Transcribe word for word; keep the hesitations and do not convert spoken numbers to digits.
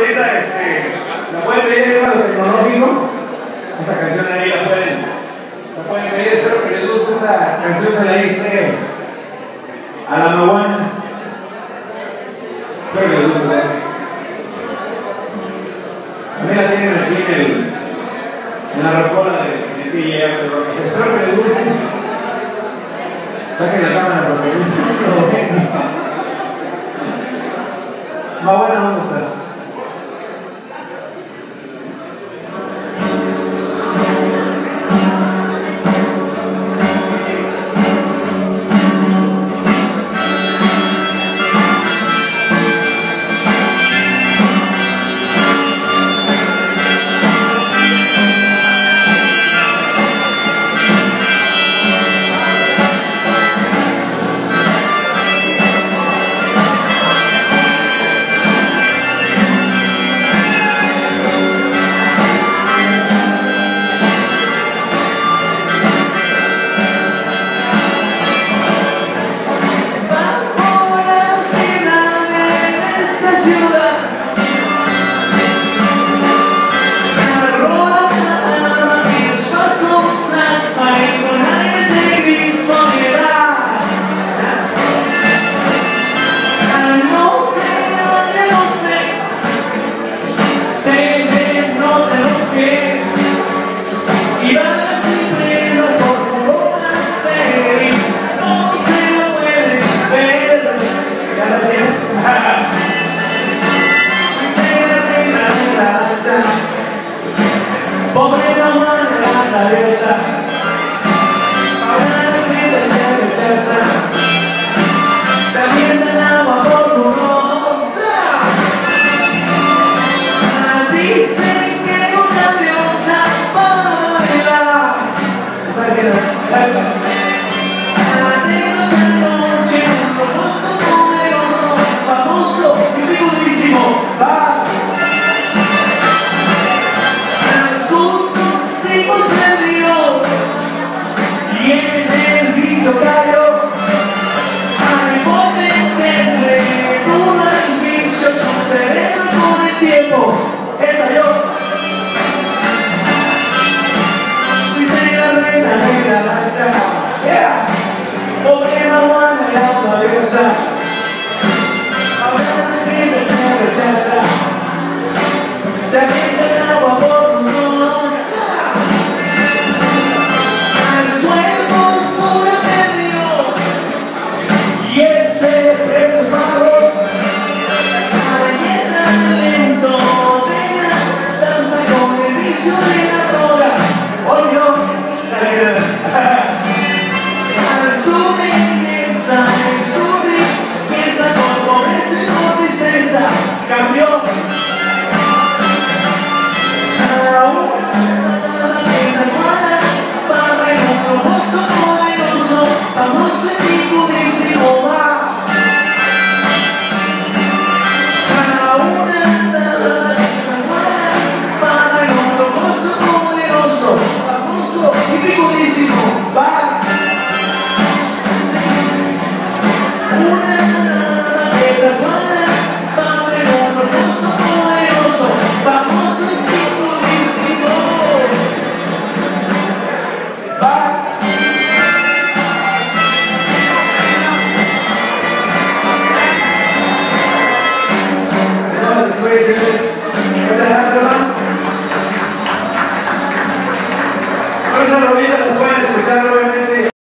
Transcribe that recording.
rolita, este, la pueden pedir en lo tecnológico. Esta canción ahí la pueden, la pueden pedir. Espero que les guste esta canción. Se la hice a la Maguana. Espero que les guste. También la tienen aquí en, el, en la rocola de, de P J, pero espero que les guste. Saquen la cámara porque no ven. Maguana, ¿dónde estás? Vamos a